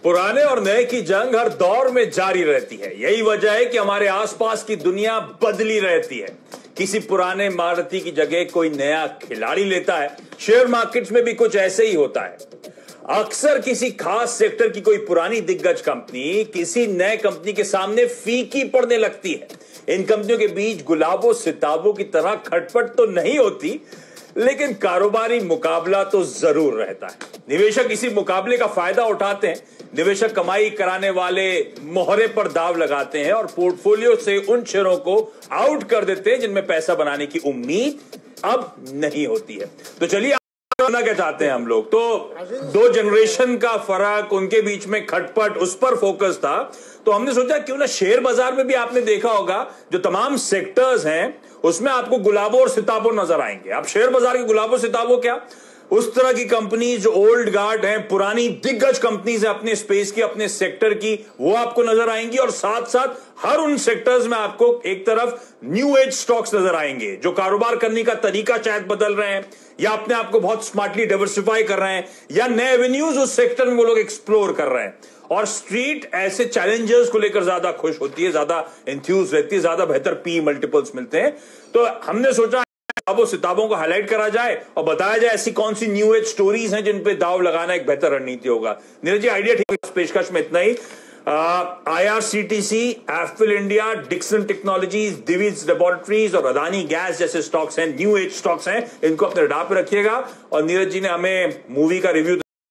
पुराने और नए की जंग हर दौर में जारी रहती है। यही वजह है कि हमारे आसपास की दुनिया बदली रहती है। किसी पुराने महारथी की जगह कोई नया खिलाड़ी लेता है। शेयर मार्केट्स में भी कुछ ऐसे ही होता है। अक्सर किसी खास सेक्टर की कोई पुरानी दिग्गज कंपनी किसी नए कंपनी के सामने फीकी पड़ने लगती है। इन कंपनियों के बीच गुलाबों सिताबों की तरह खटपट तो नहीं होती, लेकिन कारोबारी मुकाबला तो जरूर रहता है। निवेशक इसी मुकाबले का फायदा उठाते हैं। निवेशक कमाई कराने वाले मोहरे पर दाव लगाते हैं और पोर्टफोलियो से उन शेयरों को आउट कर देते हैं जिनमें पैसा बनाने की उम्मीद अब नहीं होती है। तो चलिए करना क्या चाहते हैं हम लोग। तो दो जनरेशन का फर्क, उनके बीच में खटपट, उस पर फोकस था। तो हमने सोचा क्यों ना शेयर बाजार में भी आपने देखा होगा जो तमाम सेक्टर्स हैं उसमें आपको गुलाबों और सिताबों नजर आएंगे। आप शेयर बाजार के गुलाबों सिताबों क्या, उस तरह की कंपनी जो ओल्ड गार्ड हैं, पुरानी दिग्गज कंपनीज है अपने स्पेस की, अपने सेक्टर की, वो आपको नजर आएंगी। और साथ साथ हर उन सेक्टर्स में आपको एक तरफ न्यू एज स्टॉक्स नजर आएंगे जो कारोबार करने का तरीका शायद बदल रहे हैं या अपने आप को बहुत स्मार्टली डाइवर्सिफाई कर रहे हैं या नए एवेन्यूज उस सेक्टर में वो लोग एक्सप्लोर कर रहे हैं। और स्ट्रीट ऐसे चैलेंजर्स को लेकर ज्यादा खुश होती है, ज्यादा एंथ्यूज रहती है, ज्यादा बेहतर पी मल्टीपल्स मिलते हैं। तो हमने सोचा किताबों सिताबों को हाईलाइट करा जाए और बताया जाए ऐसी कौन सी न्यू एज स्टोरीज हैं जिन पे दाव लगाना एक बेहतर रणनीति होगा। नीरज जी, आइडिया ठीक है। पेशकश में इतना ही। IRCTC, Affle India, Dixon Technologies, Divi's Laboratories और अदानी गैस जैसे स्टॉक्स हैं, न्यू एज स्टॉक्स हैं, इनको अपने रडार पे रखिएगा। और नीरज जी ने हमें मूवी का रिव्यू